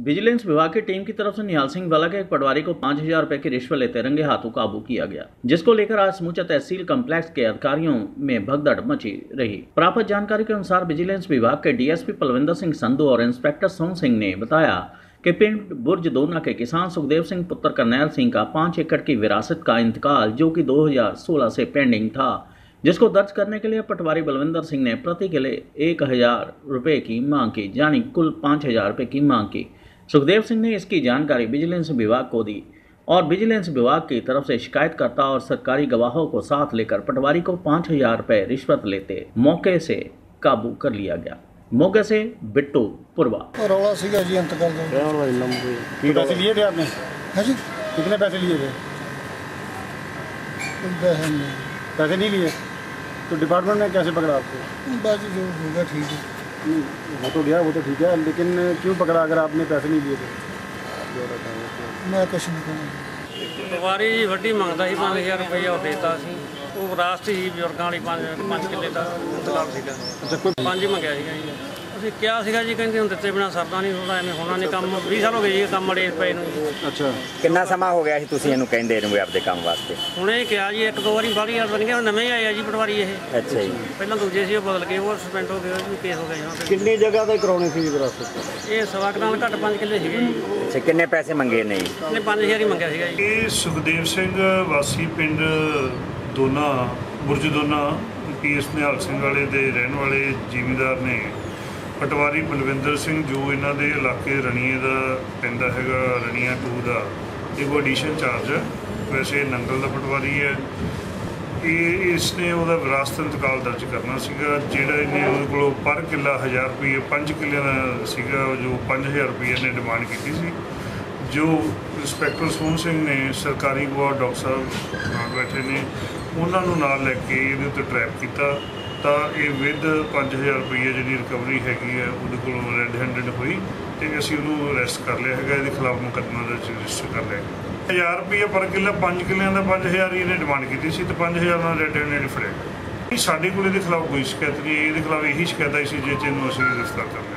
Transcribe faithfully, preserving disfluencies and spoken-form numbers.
Vigilance विभाग की team की तरफ से निहाल सिंह वाला के एक पटवारी को पांच हजार रुपए की रिश्वत लेते रंगे हाथों काबू किया गया, जिसको लेकर आज समूचा तहसील कम्प्लेक्स के अधिकारियों में भगदड़ मची रही। प्राप्त जानकारी के अनुसार विजिलेंस विभाग के डीएसपी पलविंदर सिंह संधू और इंस्पेक्टर सोम सिंह ने बताया कि पिंड बुर्ज दोना के किसान सुखदेव सिंह पुत्र करनैल सिंह का पांच एकड़ की विरासत का इंतकाल जो कि दो हजार सोलह से पेंडिंग था, जिसको दर्ज करने के लिए पटवारी बलविंदर सिंह ने प्रति किले एक हजार रुपए की मांग की, यानी कुल पाँच हजार रुपए की मांग की। सुखदेव सिंह ने इसकी जानकारी विजिलेंस विभाग को दी और विजिलेंस विभाग की तरफ से शिकायतकर्ता और सरकारी गवाहों को साथ लेकर पटवारी को पाँच हजार रुपए रिश्वत लेते मौके से काबू कर लिया गया। मौके से बिट्टू पुरवा। रौला सीगा जी इंतकाल की पैसे लिए थे आपने? हाँ जी। कितने पैसे लिए थे? पैसे नहीं पैसे नहीं लिए तो डिपार्टमेंट ने कैसे पकड़ा आपको? बाजी जो होगा ठीक है। वो तो गया, वो तो ठीक है, लेकिन क्यों पकड़ा अगर आपने पैसे नहीं लिए थे? मैं कुछ नहीं कहना। पटवारी जी वड्डी मंगता ही पाँच हज़ार रुपया वो देता सी, वो विरासत ही ਬਜ਼ੁਰਗਾਂ ਵਾਲੀ ਪੰਜ ਪੰਜ ਕਿੱਲੇ ਦਾ ਇੰਤਕਾਲ ਸੀਗਾ। ਅੱਛਾ, ਕੋਈ ਪੰਜ ਹੀ ਮੰਗਿਆ ਸੀਗਾ ਜੀ। ਅਸੀਂ ਕਿਹਾ ਸੀਗਾ ਜੀ, ਕਹਿੰਦੇ ਹੁਣ ਦਿੱਤੇ ਬਿਨਾਂ ਸਰਦਾ ਨਹੀਂ, ਥੋੜਾ ਐਵੇਂ ਹੋਣਾ ਨਹੀਂ ਕੰਮ। ਵੀਹ ਸਾਲ ਹੋ ਗਏ ਜੀ ਕੰਮ ਅੜੇ ਪਏ ਨੂੰ। ਅੱਛਾ, ਕਿੰਨਾ ਸਮਾਂ ਹੋ ਗਿਆ ਸੀ ਤੁਸੀਂ ਇਹਨੂੰ ਕਹਿੰਦੇ ਨੂੰ ਆਪਦੇ ਕੰਮ ਵਾਸਤੇ? ਹੁਣੇ ਕਿਹਾ ਜੀ ਇੱਕ ਦੋ ਵਾਰੀ ਬਾਹਰੀ ਵਾਰ ਬਣ ਗਿਆ, ਨਵੇਂ ਆਏ ਆ ਜੀ ਪਟਵਾਰੀ ਇਹ। ਅੱਛਾ ਜੀ। ਪਹਿਲਾਂ ਦੂਜੇ ਸੀ ਉਹ ਬਦਲ ਗਏ, ਉਹ ਸਸਪੈਂਡ ਹੋ ਗਏ, ਉਹ ਵੀ ਕੇਸ ਹੋ ਗਿਆ ਜੀ। ਕਿੰਨੀ ਜਗ੍ਹਾ ਤੇ ਕਰਾਉਣੀ ਸੀ ਵਿਰਾਸਤ? ਇਹ ਸਵਾ ਕਨਾਲ ਘੱਟ ਪੰਜ ਕਿੱਲੇ ਸੀਗੇ ਜੀ। ਅੱਛਾ, ਕਿੰਨੇ ਪੈਸੇ ਮੰਗੇ ਨੇ ਜੀ? ਇਹਨੇ ਪੰਜ ਹਜ਼ਾਰ ਹੀ ਮੰਗਿਆ ਸੀਗਾ ਜੀ। ਇਹ ਸੁਖਦੇਵ ਸਿੰਘ ਵਾਸੀ ਪਿੰਡ ਦੋਨਾ ਬੁਰਜ ਦੋਨਾ ਪੀਐਸ ਨਿਹਾਲ ਸਿੰਘ ਵਾਲੇ ਦੇ ਰਹਿਣ ਵਾਲੇ ਜ਼ਿਮੀਂਦਾਰ ਨੇ ਪਟਵਾਰੀ ਬਲਵਿੰਦਰ ਸਿੰਘ ਜੋ ਇਹਨਾਂ ਦੇ ਇਲਾਕੇ ਰਣੀਏ ਦਾ ਪੈਂਦਾ ਹੈਗਾ, ਰਣੀਆ ਟੂ ਦਾ ਇਹ ਉਹ ਐਡੀਸ਼ਨ ਚਾਰਜ ਹੈ, ਵੈਸੇ ਨੰਗਲ ਦਾ ਪਟਵਾਰੀ ਹੈ। ਇਹ ਇਸਨੇ ਉਹਦਾ ਵਿਰਾਸਤ ਇੰਤਕਾਲ ਦਰਜ ਕਰਨਾ ਸੀਗਾ, ਜਿਹੜਾ ਇਹਨੇ ਉਹਦੇ ਕੋਲੋਂ ਪਰ ਕਿੱਲਾ ਹਜ਼ਾਰ ਰੁਪਏ ਪੰਜ ਕਿੱਲਿਆਂ ਦਾ ਸੀਗਾ, ਜੋ ਪੰਜ ਹਜ਼ਾਰ ਰੁਪਏ ਇਹਨੇ ਡਿਮਾਂਡ ਕੀਤੀ ਸੀ। ਜੋ ਇੰਸਪੈਕਟਰ ਸੋਮ ਸਿੰਘ ਨੇ ਸਰਕਾਰੀ ਗਵਾਹ ਡਾਕਟਰ ਸਾਹਿਬ ਨਾਲ ਬੈਠੇ ਨੇ, ਉਹਨਾਂ ਨੂੰ ਨਾਲ ਲੈ ਕੇ ਇਹਦੇ ਉੱਤੇ ਟਰੈਪ ਕੀਤਾ ਤਾਂ ਇਹ ਵਿਦ ਪੰਜ ਹਜ਼ਾਰ ਰੁਪਈਏ ਜਿਹੜੀ ਰਿਕਵਰੀ ਹੈਗੀ ਹੈ ਉਹਦੇ ਕੋਲੋਂ ਰੈੱਡ ਹੈਂਡਡ ਹੋਈ ਅਤੇ ਅਸੀਂ ਉਹਨੂੰ ਅਰੈਸਟ ਕਰ ਲਿਆ ਹੈਗਾ। ਇਹਦੇ ਖਿਲਾਫ ਮੁਕੱਦਮਾ ਦਰਜ ਰਜਿਸਟਰ ਕਰ ਲਿਆ। ਹਜ਼ਾਰ ਰੁਪਈਆ ਪਰ ਕਿੱਲਾ, ਪੰਜ ਕਿੱਲਿਆਂ ਦਾ ਪੰਜ ਹਜ਼ਾਰ ਹੀ ਇਹਨੇ ਡਿਮਾਂਡ ਕੀਤੀ ਸੀ ਅਤੇ ਪੰਜ ਹਜ਼ਾਰ ਨਾਲ ਰੈੱਡ ਹੈਂਡਡ ਫੜਿਆ। ਸਾਡੇ ਕੋਲ ਇਹਦੇ ਖਿਲਾਫ ਕੋਈ ਸ਼ਿਕਾਇਤ ਨਹੀਂ, ਇਹਦੇ ਖਿਲਾਫ ਇਹੀ ਸ਼ਿਕਾਇਤ ਆਈ ਸੀ ਜਿਸ 'ਚ ਇਹਨੂੰ ਅਸੀਂ ਗ੍ਰਿਫਤਾਰ ਕਰ ਲਿਆ।